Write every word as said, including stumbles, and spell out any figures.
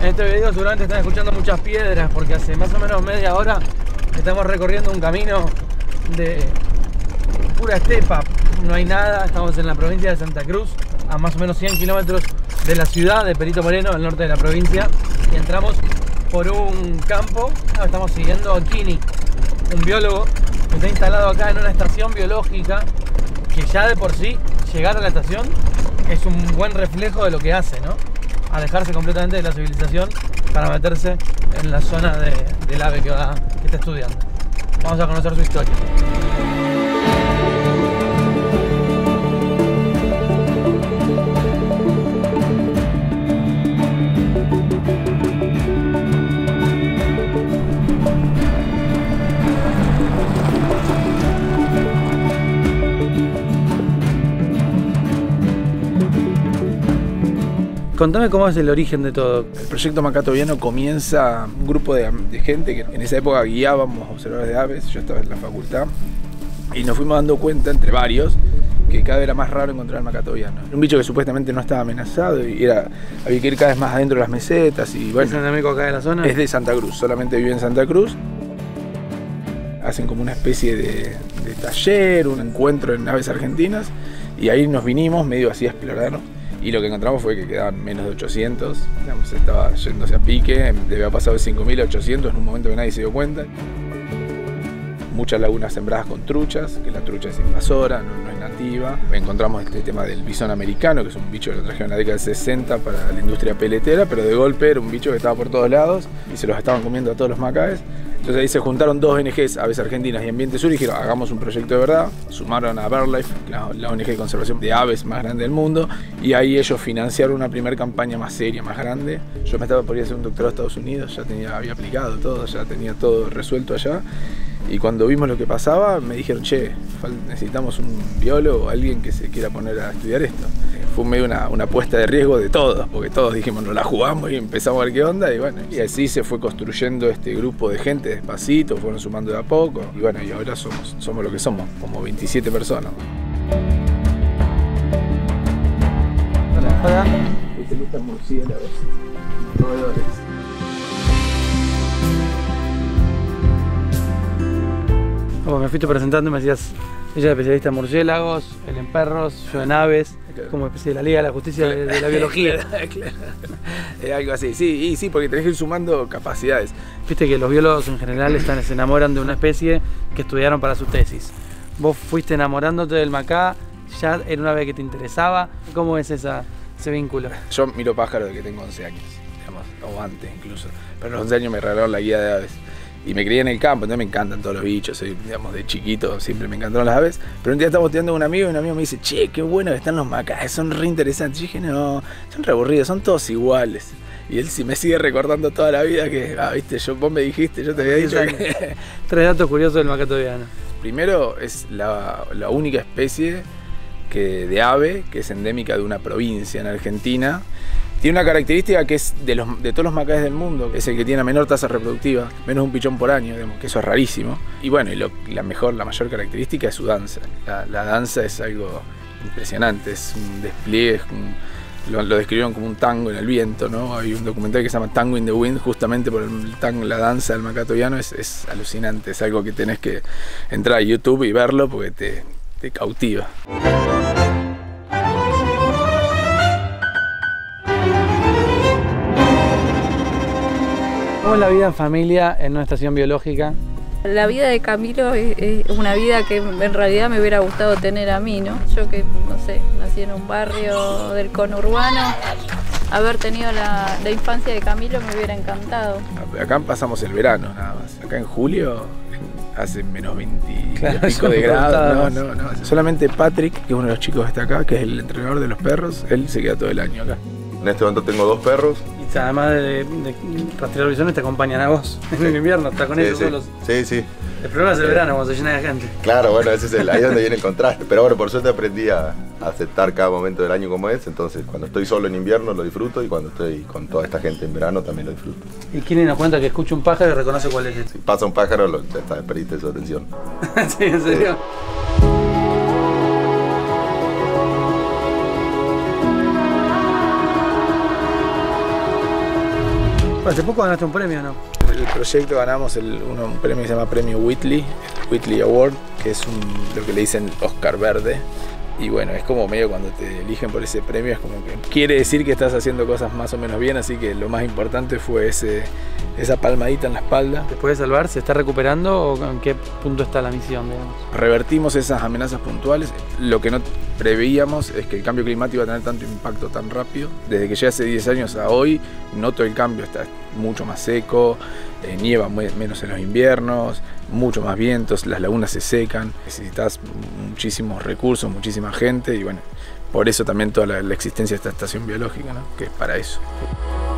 este video seguramente están escuchando muchas piedras porque hace más o menos media hora estamos recorriendo un camino de pura estepa. No hay nada, estamos en la provincia de Santa Cruz, a más o menos cien kilómetros de la ciudad de Perito Moreno, al norte de la provincia, y entramos por un campo. Estamos siguiendo a Kini, un biólogo que está instalado acá en una estación biológica, que ya de por sí llegar a la estación es un buen reflejo de lo que hace, ¿no? Alejarse completamente de la civilización para meterse en la zona de, del ave que, va, que está estudiando. Vamos a conocer su historia. Contame cómo es el origen de todo. El proyecto Macato Viano comienza un grupo de, de gente que en esa época guiábamos observadores de aves. Yo estaba en la facultad y nos fuimos dando cuenta entre varios que cada vez era más raro encontrar el Macato Viano. Un bicho que supuestamente no estaba amenazado y era, había que ir cada vez más adentro de las mesetas. Y bueno, ¿es endémico acá de la zona? Es de Santa Cruz, solamente vive en Santa Cruz. Hacen como una especie de, de taller, un encuentro en aves argentinas, y ahí nos vinimos medio así a explorar. Y lo que encontramos fue que quedaban menos de ochocientos, digamos, estaba yéndose a pique, debe haber pasado de cinco mil a ochocientos en un momento que nadie se dio cuenta. Muchas lagunas sembradas con truchas, que la trucha es invasora, no, no es nativa. Encontramos este tema del bisón americano, que es un bicho que lo trajeron en la década del sesenta para la industria peletera, pero de golpe era un bicho que estaba por todos lados y se los estaban comiendo a todos los macaes. Entonces ahí se juntaron dos O N Ges, Aves Argentinas y Ambiente Sur, y dijeron, hagamos un proyecto de verdad. Sumaron a BirdLife, la, la O N G de conservación de aves más grande del mundo, y ahí ellos financiaron una primera campaña más seria, más grande. Yo me estaba por ir a hacer un doctorado a Estados Unidos, ya tenía, había aplicado todo, ya tenía todo resuelto allá. Y cuando vimos lo que pasaba, me dijeron, che, necesitamos un biólogo, alguien que se quiera poner a estudiar esto. Fue medio una, una apuesta de riesgo de todos, porque todos dijimos, nos la jugamos y empezamos a ver qué onda. Y bueno, y así se fue construyendo este grupo de gente despacito, fueron sumando de a poco. Y bueno, y ahora somos, somos lo que somos, como veintisiete personas. Hola, hola. Especialistas murciélagos, roedores. Como me fuiste presentando, me decías, ella es especialista en murciélagos, él en perros, yo en aves, claro, como especie de la Liga de la Justicia de, de la biología. Claro. Es algo así, sí, y sí, porque tenés que ir sumando capacidades. Viste que los biólogos en general están, se enamoran de una especie que estudiaron para su tesis. Vos fuiste enamorándote del macá, ya era una ave que te interesaba. ¿Cómo es esa, ese vínculo? Yo miro pájaros desde que tengo once años, digamos, o antes incluso. Pero a los once años me regalaron la guía de aves. Y me crié en el campo, entonces me encantan todos los bichos, soy, digamos, de chiquito siempre me encantaron las aves. Pero un día estamos tirando con un amigo y un amigo me dice, che, qué bueno que están los macáes, son re interesantes. Y dije, no, son re aburridos, son todos iguales. Y él sí me sigue recordando toda la vida que, ah, viste, yo, vos me dijiste, yo te había dicho que... Tres datos curiosos del macato viano. Primero, es la, la única especie que, de ave que es endémica de una provincia en Argentina. Tiene una característica que es de, los, de todos los macaes del mundo, es el que tiene la menor tasa reproductiva, menos un pichón por año, digamos, que eso es rarísimo. Y bueno, y lo, la, mejor, la mayor característica es su danza. La, la danza es algo impresionante, es un despliegue, es un, lo, lo describieron como un tango en el viento, ¿no? Hay un documental que se llama Tango in the Wind, justamente por el tango, la danza del macato viano, es, es alucinante, es algo que tenés que entrar a YouTube y verlo porque te, te cautiva. ¿Cómo es la vida en familia en una estación biológica? La vida de Camilo es, es una vida que en realidad me hubiera gustado tener a mí, ¿no? Yo que, no sé, nací en un barrio del conurbano, haber tenido la, la infancia de Camilo me hubiera encantado. Acá pasamos el verano nada más, acá en julio hace menos veinte claro, y pico de grados, no, no, no. Solamente Patrick, que es uno de los chicos que está acá, que es el entrenador de los perros, él se queda todo el año acá. En este momento tengo dos perros. Y además de, de rastrear visiones te acompañan a vos en el invierno, está con Sí, ellos sí. solos. Sí, sí. El problema es el Eh, verano, cuando se llena de gente. Claro, bueno, ese es el, ahí es donde viene el contraste. Pero bueno, por suerte aprendí a, a aceptar cada momento del año como es. Entonces, cuando estoy solo en invierno lo disfruto y cuando estoy con toda esta gente en verano también lo disfruto. Y Kini nos cuenta que escucha un pájaro y reconoce cuál es este. Si pasa un pájaro, lo, ya está, perdiste su atención. Sí, en serio. Hace poco ganaste un premio, ¿no? El proyecto ganamos el, uno, un premio que se llama Premio Whitley, el Whitley Award, que es un, lo que le dicen Oscar Verde. Y bueno, es como medio cuando te eligen por ese premio, es como que quiere decir que estás haciendo cosas más o menos bien, así que lo más importante fue ese, esa palmadita en la espalda. Después de salvar, ¿se está recuperando o en qué punto está la misión, digamos? Revertimos esas amenazas puntuales. Lo que no preveíamos es que el cambio climático iba a tener tanto impacto tan rápido. Desde que llegué hace diez años a hoy, noto el cambio, está mucho más seco, eh, nieva muy, menos en los inviernos, mucho más vientos, las lagunas se secan, necesitas muchísimos recursos, muchísima gente y bueno, por eso también toda la, la existencia de esta estación biológica, ¿no? Que es para eso.